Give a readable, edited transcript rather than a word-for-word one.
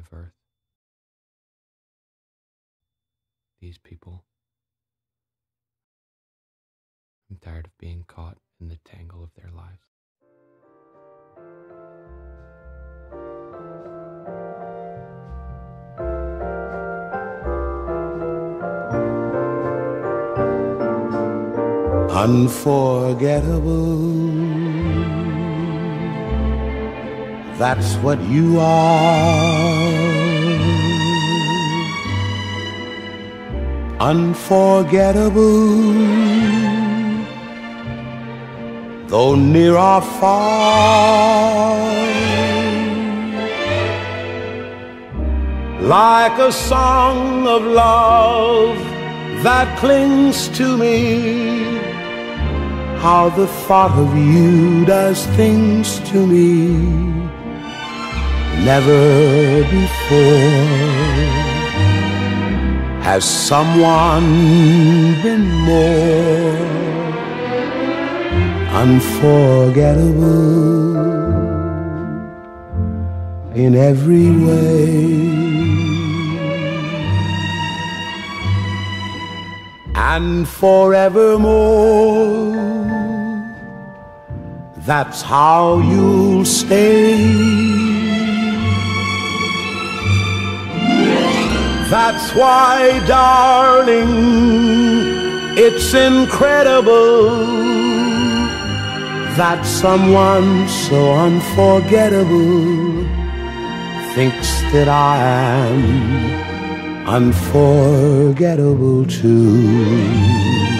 of earth. These people. I'm tired of being caught in the tangle of their lives. Unforgettable, that's what you are. Unforgettable, though near or far. Like a song of love that clings to me, how the thought of you does things to me never before has someone been more unforgettable in every way. And forevermore, that's how you'll stay. That's why, darling, it's incredible that someone so unforgettable thinks that I am unforgettable too.